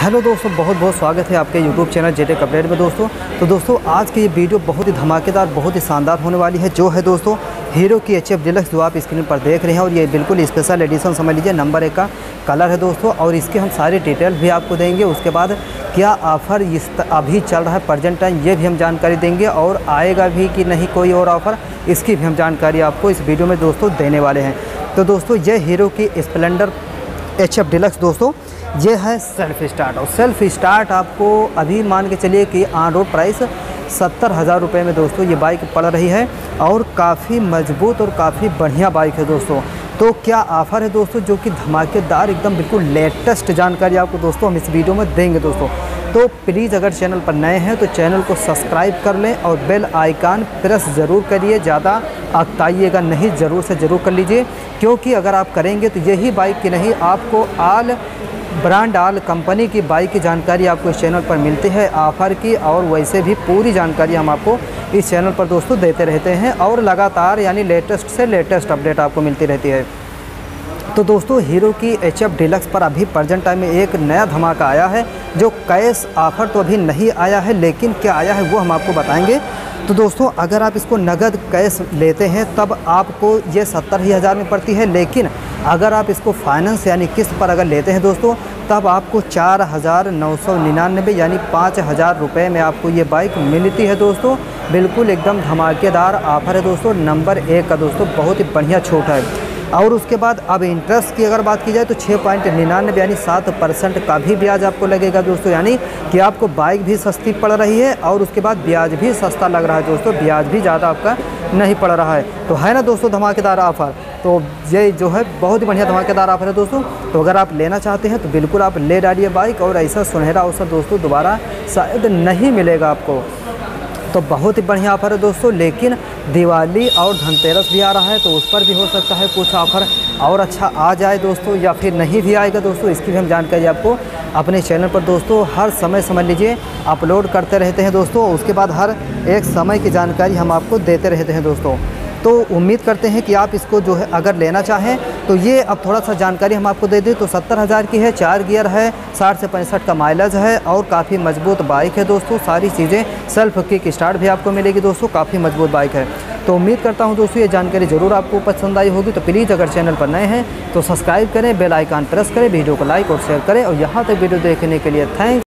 Hello दोस्तों, बहुत बहुत स्वागत है आपके यूट्यूब चैनल जेटेक अपडेट में दोस्तों। तो दोस्तों आज की ये वीडियो बहुत ही धमाकेदार, बहुत ही शानदार होने वाली है। जो है दोस्तों हीरो की HF डिलक्स जो आप स्क्रीन पर देख रहे हैं, और ये बिल्कुल स्पेशल एडिशन समझ लीजिए, नंबर 1 का कलर है दोस्तों। और इसके हम सारी डिटेल भी आपको देंगे। उसके बाद क्या ऑफ़र अभी चल रहा है प्रेजेंट टाइम, ये भी हम जानकारी देंगे, और आएगा भी कि नहीं कोई और ऑफ़र, इसकी भी हम जानकारी आपको इस वीडियो में दोस्तों देने वाले हैं। तो दोस्तों ये हीरो की स्प्लेंडर HF डिलक्स दोस्तों ये है सेल्फ स्टार्ट। और सेल्फ स्टार्ट आपको अभी मान के चलिए कि ऑन रोड प्राइस 70,000 रुपये में दोस्तों ये बाइक पड़ रही है, और काफ़ी मजबूत और काफ़ी बढ़िया बाइक है दोस्तों। तो क्या ऑफ़र है दोस्तों, जो कि धमाकेदार एकदम बिल्कुल लेटेस्ट जानकारी आपको दोस्तों हम इस वीडियो में देंगे दोस्तों। तो प्लीज़ अगर चैनल पर नए हैं तो चैनल को सब्सक्राइब कर लें और बेल आइकन प्रेस ज़रूर करिए, ज़्यादा अकताइएगा नहीं, ज़रूर से ज़रूर कर लीजिए, क्योंकि अगर आप करेंगे तो यही बाइक की नहीं, आपको ऑल ब्रांड ऑल कंपनी की बाइक की जानकारी आपको इस चैनल पर मिलती है, ऑफ़र की, और वैसे भी पूरी जानकारी हम आपको इस चैनल पर दोस्तों देते रहते हैं, और लगातार यानी लेटेस्ट से लेटेस्ट अपडेट आपको मिलती रहती है। तो दोस्तों हीरो की HF डिलक्स पर अभी प्रेजेंट टाइम में एक नया धमाका आया है, जो कैश ऑफ़र तो अभी नहीं आया है, लेकिन क्या आया है वो हम आपको बताएंगे। तो दोस्तों अगर आप इसको नगद कैश लेते हैं तब आपको ये 70,000 में पड़ती है, लेकिन अगर आप इसको फाइनेंस यानी किस्त पर अगर लेते हैं दोस्तों, तब आपको 4,999 यानी 5,000 रुपये में आपको ये बाइक मिलती है दोस्तों। बिल्कुल एकदम धमाकेदार ऑफ़र है दोस्तों, नंबर 1 का दोस्तों, बहुत ही बढ़िया छूट है। और उसके बाद अब इंटरेस्ट की अगर बात की जाए तो 6.99 यानी 7% का भी ब्याज आपको लगेगा दोस्तों, यानी कि आपको बाइक भी सस्ती पड़ रही है, और उसके बाद ब्याज भी सस्ता लग रहा है दोस्तों, ब्याज भी ज़्यादा आपका नहीं पड़ रहा है। तो है ना दोस्तों धमाकेदार ऑफ़र। तो ये जो है बहुत ही बढ़िया धमाकेदार ऑफ़र है दोस्तों। तो अगर आप लेना चाहते हैं तो बिल्कुल आप ले डालिए बाइक, और ऐसा सुनहरा अवसर दोस्तों दोबारा शायद नहीं मिलेगा आपको। तो बहुत ही बढ़िया ऑफ़र है दोस्तों, लेकिन दिवाली और धनतेरस भी आ रहा है, तो उस पर भी हो सकता है कुछ ऑफ़र और अच्छा आ जाए दोस्तों, या फिर नहीं भी आएगा दोस्तों। इसकी भी हम जानकारी आपको अपने चैनल पर दोस्तों हर समय समझ लीजिए अपलोड करते रहते हैं दोस्तों। उसके बाद हर एक समय की जानकारी हम आपको देते रहते हैं दोस्तों। तो उम्मीद करते हैं कि आप इसको जो है अगर लेना चाहें तो ये अब थोड़ा सा जानकारी हम आपको दे दें। तो 70,000 की है, 4 गियर है, 60 से 65 का माइलेज है, और काफ़ी मजबूत बाइक है दोस्तों। सारी चीज़ें सेल्फ किक स्टार्ट भी आपको मिलेगी दोस्तों, काफ़ी मजबूत बाइक है। तो उम्मीद करता हूं दोस्तों ये जानकारी ज़रूर आपको पसंद आई होगी। तो प्लीज़ अगर चैनल पर नए हैं तो सब्सक्राइब करें, बेल आइकन प्रेस करें, वीडियो को लाइक और शेयर करें, और यहाँ तक वीडियो देखने के लिए थैंक्स।